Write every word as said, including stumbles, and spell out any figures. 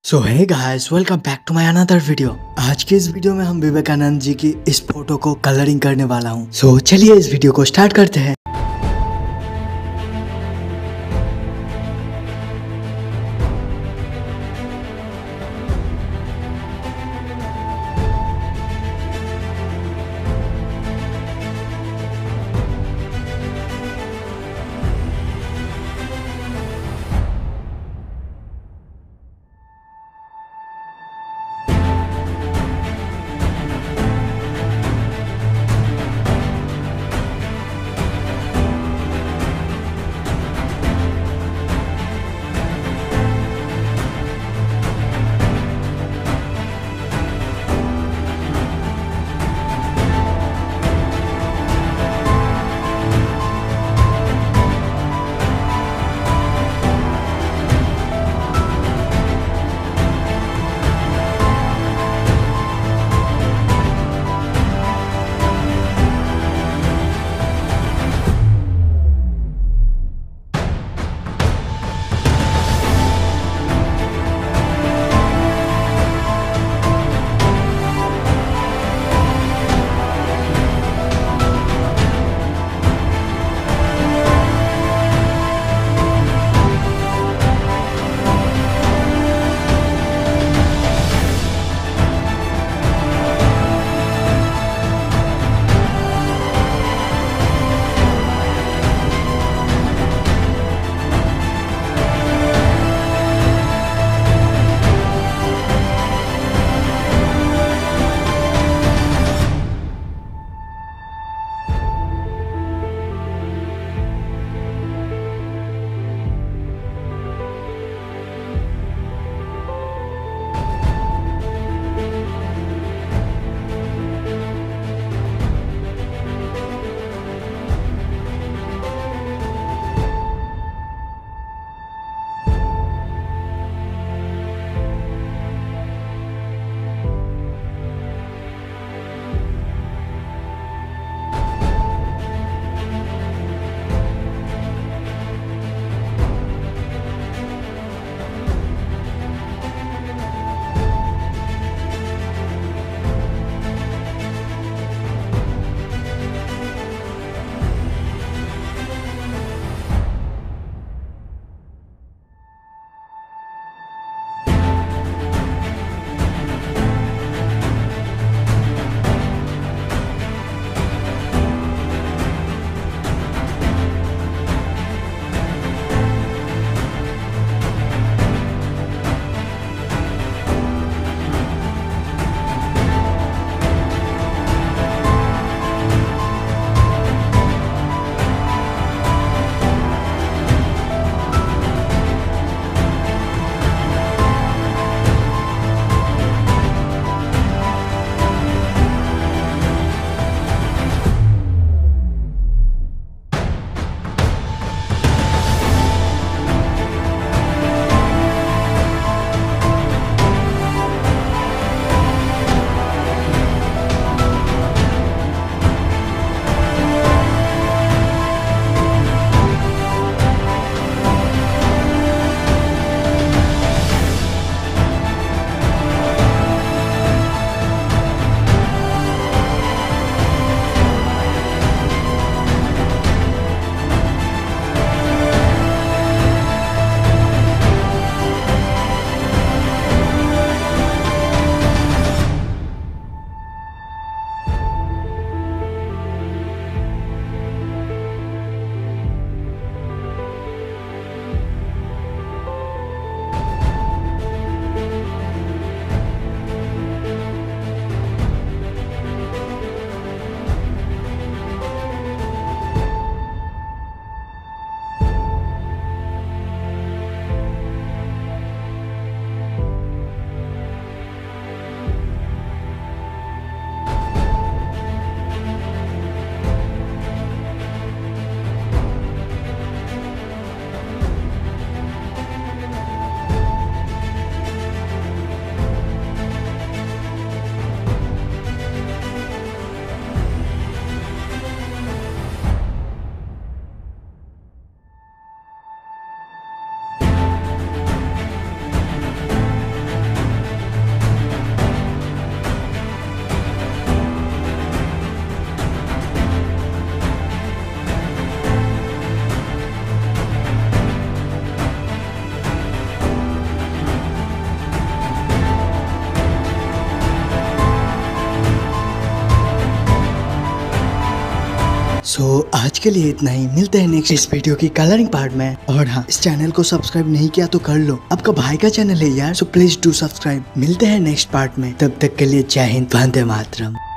So hey guys, welcome back to my another video. आज के इस वीडियो में हम विवेकानंद जी की इस फोटो को कलरिंग करने वाला हूँ। सो चलिए इस वीडियो को स्टार्ट करते हैं। सो so, आज के लिए इतना ही, मिलते हैं नेक्स्ट इस वीडियो की कलरिंग पार्ट में। और हाँ, इस चैनल को सब्सक्राइब नहीं किया तो कर लो, आपका भाई का चैनल है यार, सो प्लीज डू सब्सक्राइब। मिलते हैं नेक्स्ट पार्ट में, तब तक के लिए जय हिंद, वंदे मातरम।